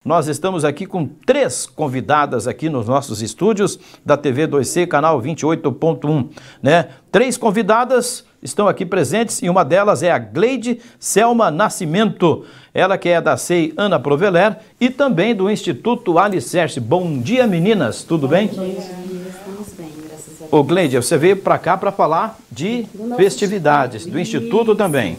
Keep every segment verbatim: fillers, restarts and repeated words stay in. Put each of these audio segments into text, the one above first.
Nós estamos aqui com três convidadas aqui nos nossos estúdios da T V dois C, canal vinte e oito ponto um, né? Três convidadas estão aqui presentes e uma delas é a Gleide Selma Nascimento, ela que é da C E I Ana Proveller e também do Instituto Alicerce. Bom dia, meninas, tudo bem? Bom dia, estamos bem, graças a Deus. Ô Gleide, você veio para cá para falar de festividades, do Instituto também.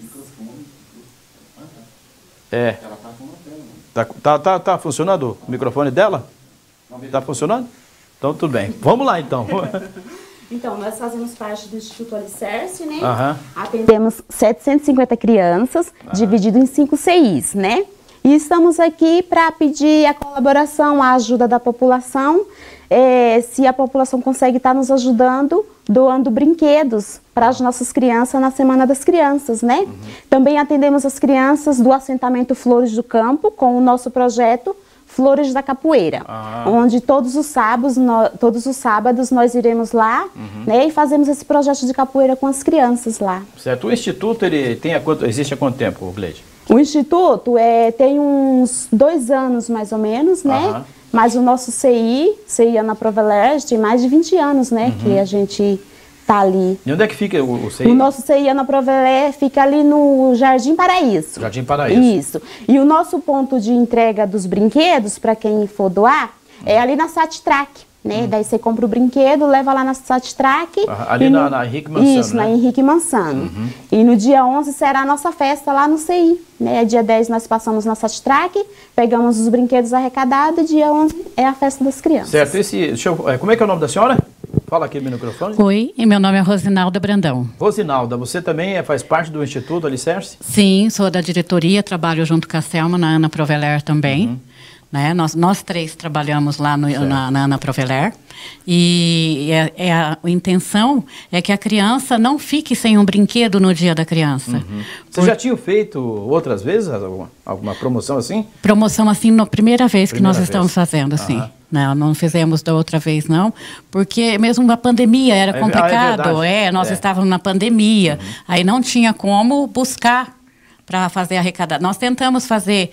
É. Tá, tá, tá, tá funcionando o microfone dela? Tá funcionando? Então tudo bem. Vamos lá então. Então, nós fazemos parte do Instituto Alicerce, né? Aham. Atendemos setecentas e cinquenta crianças, Aham. dividido em cinco C Is, né? E estamos aqui para pedir a colaboração, a ajuda da população, é, se a população consegue estar nos ajudando, doando brinquedos para as nossas crianças na Semana das Crianças, né? Uhum. Também atendemos as crianças do assentamento Flores do Campo com o nosso projeto Flores da Capoeira, ah. onde todos os sábados, no, todos os sábados nós iremos lá, uhum. né, e fazemos esse projeto de capoeira com as crianças lá. Certo. O Instituto ele tem há quanto, existe há quanto tempo, Gleide? O Instituto é, tem uns dois anos mais ou menos, né? Uhum. Mas o nosso C I, C I Ana Proveller, tem mais de vinte anos, né? Uhum. Que a gente tá ali. E onde é que fica o, o C I? O nosso C I Ana Proveller fica ali no Jardim Paraíso. Jardim Paraíso. Isso. E o nosso ponto de entrega dos brinquedos, para quem for doar, uhum. é ali na Sat-Track. Né? Uhum. Daí você compra o brinquedo, leva lá na Sat-Track. Uhum. Ali na, no... na Henrique Mansano. Isso, né? na Henrique Mansano. Uhum. E no dia onze será a nossa festa lá no C I. Né? Dia dez nós passamos na Sat-Track, pegamos os brinquedos arrecadados e dia onze é a festa das crianças. Certo. Esse, deixa eu, como é que é o nome da senhora? Fala aqui no microfone. Oi, e meu nome é Rosinalda Brandão. Rosinalda, você também é, faz parte do Instituto Alicerce? Sim, sou da diretoria, trabalho junto com a Selma, na Ana Proveller também. Uhum. Né? Nós, nós três trabalhamos lá no, na, na Ana Proveller. E é, é a, a intenção é que a criança não fique sem um brinquedo no dia da criança. Uhum. Você Por... já tinha feito outras vezes alguma, alguma promoção assim? Promoção assim, na primeira vez primeira que nós vez. estamos fazendo, sim. Uhum. Não, não fizemos da outra vez, não, porque mesmo a pandemia era complicado. Ah, é, é, nós é. estávamos na pandemia, uhum. aí não tinha como buscar para fazer arrecadar. Nós tentamos fazer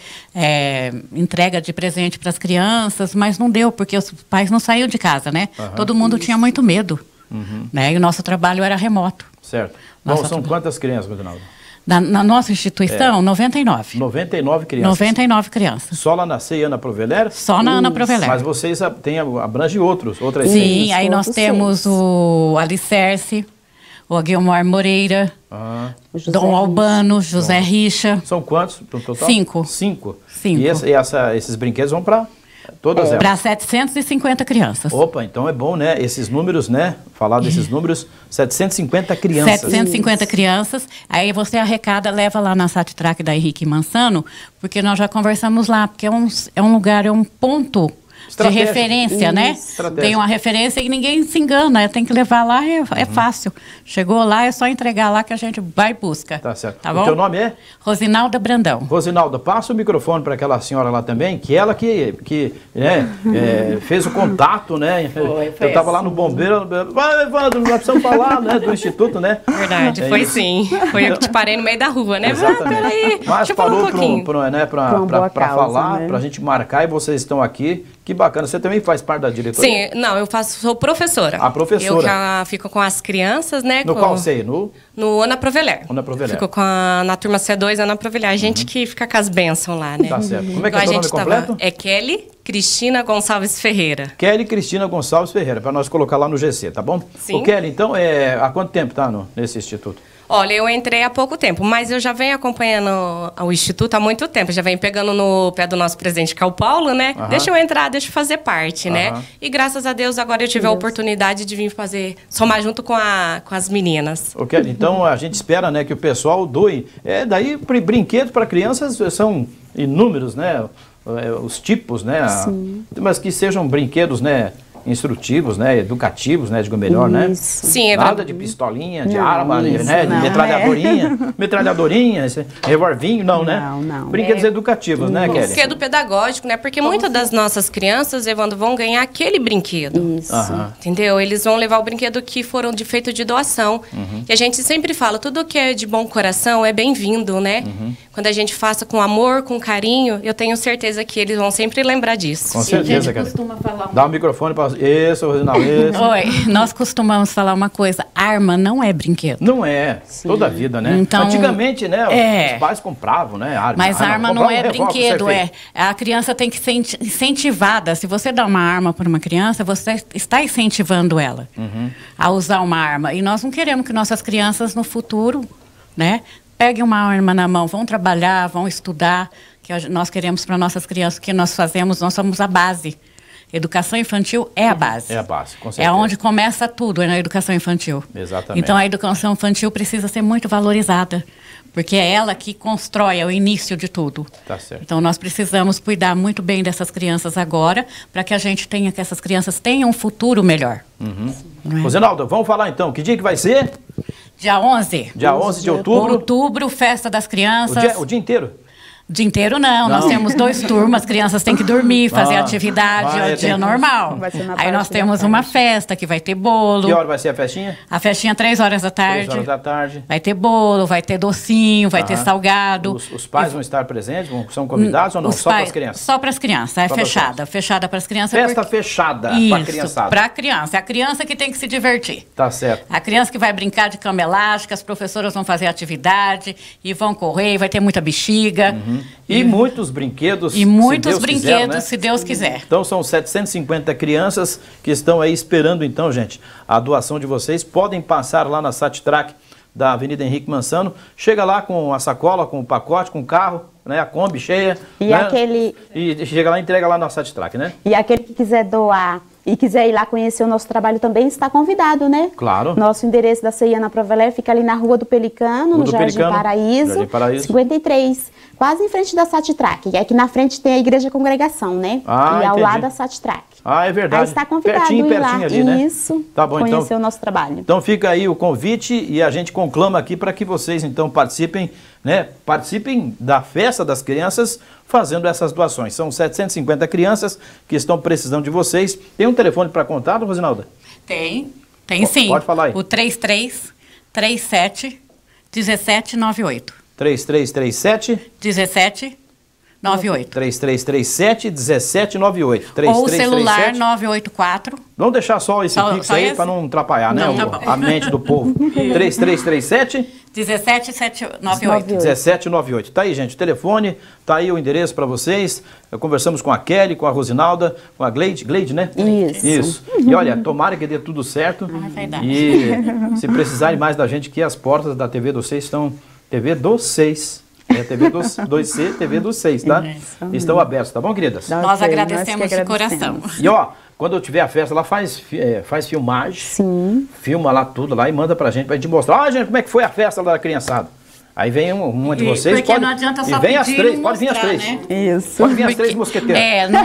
é, entrega de presente para as crianças, mas não deu, porque os pais não saíam de casa, né? Uhum. Todo mundo Isso. tinha muito medo, uhum. né? E o nosso trabalho era remoto. Certo. Bom, são tra... quantas crianças, Rosinalda? Na, na nossa instituição, é. noventa e nove. noventa e nove crianças. noventa e nove crianças. Só lá na C I Ana Proveller? Só na Isso. Ana Proveller. Mas vocês têm, abrangem outros, outras Sim, C Is. aí nós temos seis. o Alicerce, o Aguilmar Moreira, ah. Dom Albano, José Bom. Richa. São quantos no total? Cinco. Cinco. Cinco. E, essa, e essa, esses brinquedos vão para todas é. elas? Para setecentas e cinquenta crianças. Opa, então é bom, né? Esses números, né? Falar desses números, setecentas e cinquenta crianças. setecentas e cinquenta Isso. crianças. Aí você arrecada, leva lá na Sat-Track da Henrique Mansano, porque nós já conversamos lá, porque é um, é um lugar, é um ponto de referência, Isso. né? Estratégia. Tem uma referência e ninguém se engana, tem que levar lá, é, uhum. é fácil. Chegou lá, é só entregar lá que a gente vai e busca. Tá certo. Tá o bom? teu nome é? Rosinalda Brandão. Rosinalda, passa o microfone para aquela senhora lá também, que ela que, que né, é, fez o contato, né? Foi, foi Eu estava lá no bombeiro, vai, Evandro, nós precisamos falar, né, do Instituto, né? Verdade, é foi isso. sim. Foi eu que te parei no meio da rua, né? Exatamente. Ah, peraí, Mas deixa eu falar parou um pouquinho. para né, falar, né? Para a gente marcar e vocês estão aqui. Que bacana. Você também faz parte da diretoria? Sim, não, eu faço, sou professora. A professora. Eu já fico com as crianças, né? No com, qual sei? No? No Ana Proveller. Ana Proveller. Fico com a, na turma C dois, Ana Proveller. A gente uhum. que fica com as bênçãos lá, né? Tá certo. Como é que então, é o nome completo? Tava, é Kelly Cristina Gonçalves Ferreira. Kelly Cristina Gonçalves Ferreira, para nós colocar lá no G C, tá bom? Sim. O Kelly, então, é, há quanto tempo tá no, nesse instituto? Olha, eu entrei há pouco tempo, mas eu já venho acompanhando o Instituto há muito tempo. Já venho pegando no pé do nosso presidente, que é o Paulo, né? Uhum. Deixa eu entrar, deixa eu fazer parte, uhum. né? E graças a Deus, agora eu tive Deus. a oportunidade de vir fazer, somar junto com, a, com as meninas. Ok, então a gente espera, né, que o pessoal doe. É, daí, brinquedos para crianças são inúmeros, né? Os tipos, né? Sim. Mas que sejam brinquedos, né? instrutivos, né? Educativos, né? Digo melhor, Isso. né? Sim, é Nada verdade. de pistolinha, de Não, arma, isso, né? De não, metralhadorinha, metralhadorinha, esse revolvinho, não, né? Não, não. Brinquedos educativos, né, Kelly? Brinquedo pedagógico, né? Porque muitas das nossas crianças, Evandro, vão ganhar aquele brinquedo. Isso. Aham. Entendeu? Eles vão levar o brinquedo que foram de feito de doação. Uhum. E a gente sempre fala, tudo que é de bom coração é bem-vindo, né? Uhum. Quando a gente faça com amor, com carinho, eu tenho certeza que eles vão sempre lembrar disso. Com E a gente certeza, Kelly. costuma falar Dá o microfone para isso, Rosinaldo, isso. Oi, nós costumamos falar uma coisa, arma não é brinquedo. Não é, toda a vida, né? Então, Antigamente, né, é. os pais compravam, né, arma. Mas arma não compravam é um revólver, brinquedo, você é. fez. A criança tem que ser in- incentivada. Se você dá uma arma para uma criança, você está incentivando ela a usar uma arma. E nós não queremos que nossas crianças no futuro, né, peguem uma arma na mão, vão trabalhar, vão estudar, que a- nós queremos para nossas crianças, o que nós fazemos, nós somos a base. Educação infantil é a base. É a base, com É certeza. onde começa tudo, é na educação infantil. Exatamente. Então a educação infantil precisa ser muito valorizada, porque é ela que constrói, é o início de tudo. Tá certo. Então nós precisamos cuidar muito bem dessas crianças agora, para que a gente tenha, que essas crianças tenham um futuro melhor. Não é? Rosinaldo, vamos falar então, que dia que vai ser? Dia onze. Dia onze de outubro. Outubro, festa das O crianças. dia, o dia inteiro? O dia inteiro não, Não. nós temos dois turmas, as crianças têm que dormir, fazer Ah. atividade, Ah, é é, o dia tem- normal. Vai ser na Aí parte nós da temos uma tarde. festa que vai ter bolo. Que hora vai ser a festinha? A festinha três horas da tarde. Três horas da tarde. Vai ter bolo, vai ter docinho, vai ter Aham. salgado. Os, os pais vão estar presentes, vão- são convidados ou não? Os Só para pais- as crianças? Só para as crianças, é Só pras fechada. crianças. Fechada para as crianças. Festa porque- fechada para a Isso, criançada. para a criança. É a criança que tem que se divertir. Tá certo. A criança que vai brincar de cama elástica, as professoras vão fazer atividade e vão correr, e vai ter muita bexiga. E muitos brinquedos. E muitos se Deus brinquedos, quiser, né? se Deus quiser. Então são setecentas e cinquenta crianças que estão aí esperando então, gente, a doação de vocês. Podem passar lá na SatTrack da Avenida Henrique Mansano. Chega lá com a sacola, com o pacote, com o carro, né, a Kombi cheia. E né? aquele- E chega lá e entrega lá na SatTrack, né? E aquele que quiser doar e quiser ir lá conhecer o nosso trabalho também está convidado, né? Claro. Nosso endereço da Ceiana Provelé fica ali na Rua do Pelicano, Rua no do Jardim Pelicano, Paraíso, Jardim Paraíso. cinquenta e três, quase em frente da SatTrack. E aqui na frente tem a Igreja Congregação, né? Ah, e ao entendi. lado da SatTrack. Ah, é verdade. Aí está convidado pertinho, a ir lá. pertinho ali, né? Isso. Tá bom, conhecer então. o nosso trabalho. Então fica aí o convite e a gente conclama aqui para que vocês então participem, né? Participem da festa das crianças fazendo essas doações. São setecentas e cinquenta crianças que estão precisando de vocês. Tem um telefone para contato, Rosinalda? Tem, tem P- sim. pode falar aí. O três três três sete um sete nove oito. três três três sete, um sete nove oito. três três três sete, um sete nove oito. Ou o celular nove oito quatro. Vamos deixar só esse Só- fixo só aí esse? para não atrapalhar, né? Não, o- tá bom. a mente do povo. três três três sete, um sete sete nove oito. um sete nove oito. Tá aí, gente, o telefone, tá aí o endereço para vocês. Conversamos com a Kelly, com a Rosinalda, com a Gleide, Gleide, né? Isso. Isso. E olha, tomara que dê tudo certo. Ah, vai dar. E se precisarem mais da gente, que as portas da T V do seis estão... T V do seis. É T V do dois C, T V do seis, tá? Isso. Estão abertos, tá bom, queridas? Nós Nós que agradecemos de agradecemos. coração. E ó, quando eu tiver a festa, ela faz, fi- é, faz filmagem. Sim. Filma lá tudo lá e manda pra gente, pra gente mostrar. Ah, gente, como é que foi a festa lá da criançada? Aí vem um- uma de E- vocês. porque pode, não adianta só e vem as pedir e três, pode vir as mostrar, três. né? Isso. Pode vir as três Porque- mosqueteiras. É, não,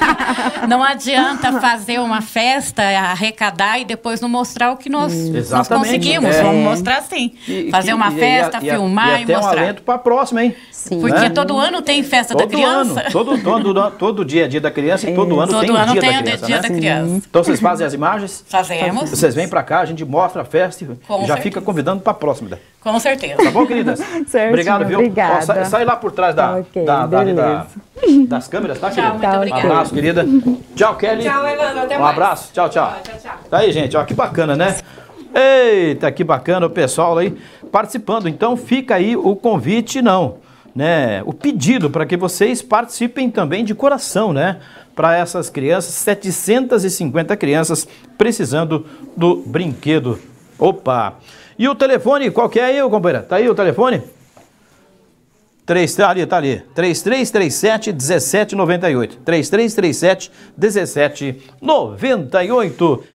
não adianta fazer uma festa, arrecadar e depois não mostrar o que nós, nós Exatamente, conseguimos. é. Vamos mostrar sim. E- fazer que- uma e- festa, e, e, filmar e, e, até um mostrar. alento pra próxima, hein? Sim. Porque né? todo ano tem festa da Todo criança. ano, todo, todo, todo dia é dia da criança e todo ano Todo tem o ano dia tem da o criança, dia né? da criança. Então vocês fazem as imagens, Fazemos, vocês vêm pra cá, a gente mostra a festa e Com já certeza. fica convidando pra próxima. com certeza. Tá bom, queridas? Certinho, Obrigado, viu? obrigada. Ó, sai, sai lá por trás da, Ok, da, da, ali da- beleza. das câmeras, tá, Tchau, querida? muito Tá, Um obrigada. abraço, querida. Tchau, Kelly. Tchau, Evandro, até Um mais. abraço. Tchau, tchau. Tchau, tchau. Tá aí, gente. Ó, que bacana, né? Eita, que bacana o pessoal aí participando. Então fica aí o convite, não, né? O pedido para que vocês participem também de coração, né? Para essas crianças, setecentas e cinquenta crianças precisando do brinquedo. Opa! E o telefone, qual que é aí, companheira? Tá aí o telefone? três, tá ali, tá ali. três três três sete, um sete nove oito. três três três sete, um sete nove oito.